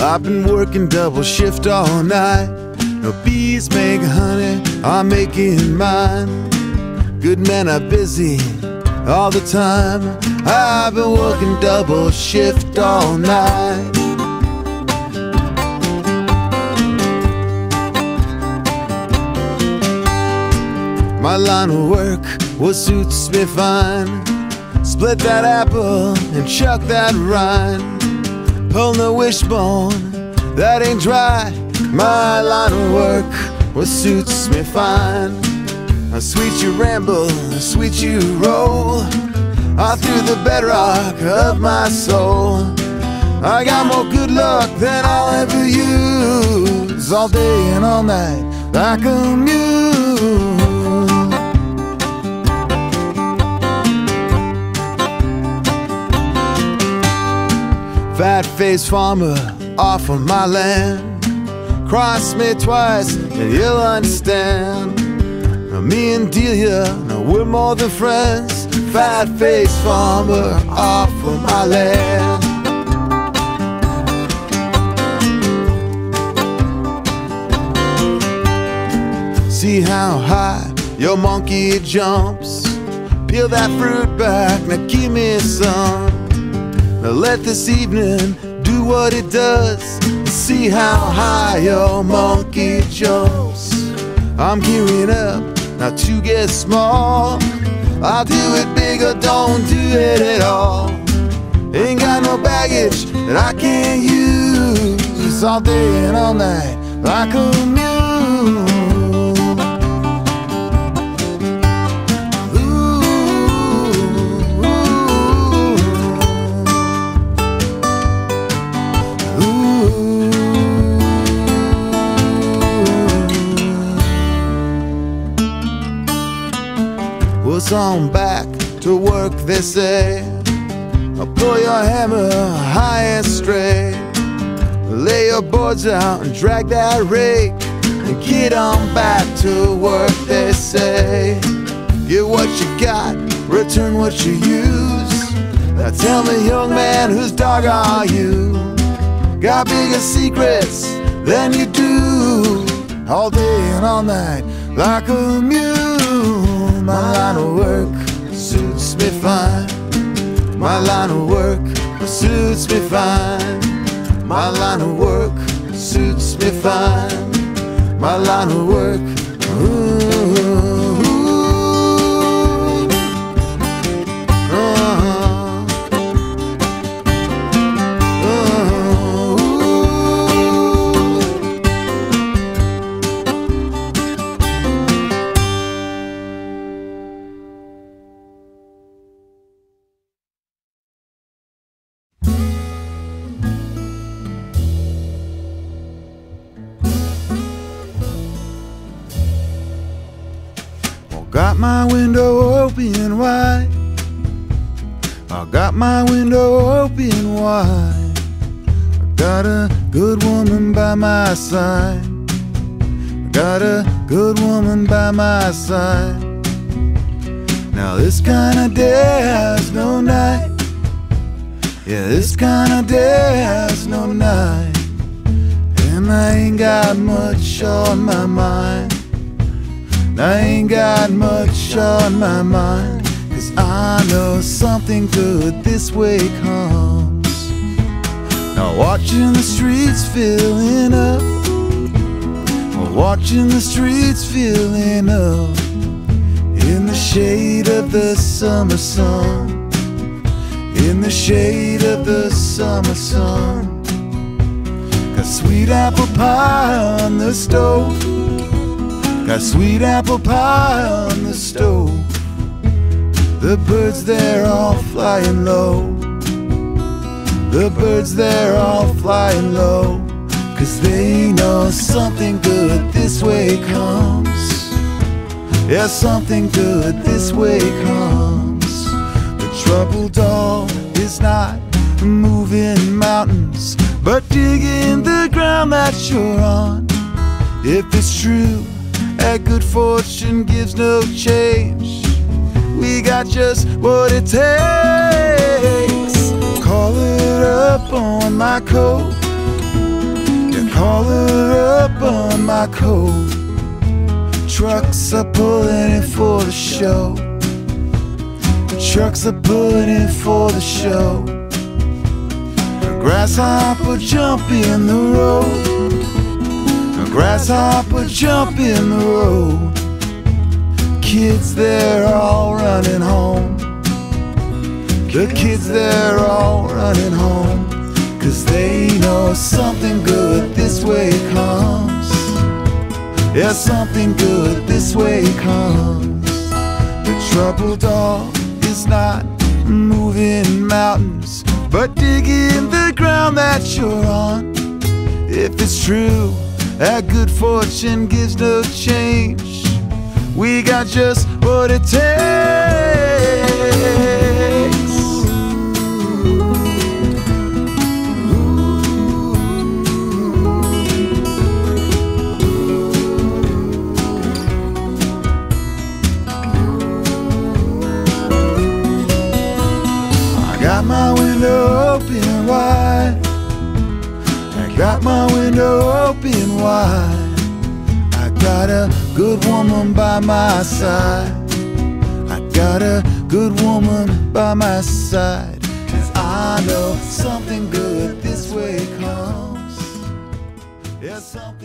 I've been working double shift all night. No bees make honey, I'm making mine. Good men are busy all the time. I've been working double shift all night. My line of work, what suits me fine. Split that apple and chuck that rind. Pull the wishbone, that ain't dry. My line of work, what suits me fine. Sweet you ramble, sweet you roll, all through the bedrock of my soul. I got more good luck than I'll ever use, all day and all night like a mule. Fat-faced farmer off of my land. Cross me twice and you'll understand. Me and Delia, we're more than friends. Fat-faced farmer off of my land. See how high your monkey jumps. Peel that fruit back, now give me some. Now let this evening do what it does. See how high your monkey jumps. I'm gearing up now to get small. I'll do it big or don't do it at all. Ain't got no baggage that I can't use, all day and all night like a mule. What's on back to work, they say. Pull your hammer high and straight. Lay your boards out and drag that rake. And get on back to work, they say. Get what you got, return what you use. Now tell me, young man, whose dog are you? Got bigger secrets than you do, all day and all night like a mule. My line of work suits me fine. My line of work suits me fine. My line of work suits me fine. My line of work, got my window open wide. I got my window open wide. I got a good woman by my side. I got a good woman by my side. Now this kind of day has no night. Yeah, this kind of day has no night. And I ain't got much on my mind. I ain't got much on my mind, 'cause I know something good this way comes. Now watching the streets filling up, watching the streets filling up, in the shade of the summer sun, in the shade of the summer sun. Got sweet apple pie on the stove, got sweet apple pie on the stove. The birds, they're all flying low. The birds, they're all flying low, 'cause they know something good this way comes. Yeah, something good this way comes. The trouble doll is not moving mountains, but digging the ground that you're on. If it's true that good fortune gives no change, we got just what it takes. Call it up on my coat, Collar up on my coat, trucks are pulling in for the show. Trucks are pulling in for the show. A grasshopper jump in the road. A grasshopper jump in the road. Kids, they're all running home. The kids, they're all running home. 'Cause they know something good this way comes. Yeah, something good this way comes. The troubled dog is not moving mountains, but digging the ground that you're on. If it's true that good fortune gives no change, we got just what it takes. Got my window open wide. I got my window open wide. I got a good woman by my side. I got a good woman by my side. 'Cause I know something good this way comes. Yeah, something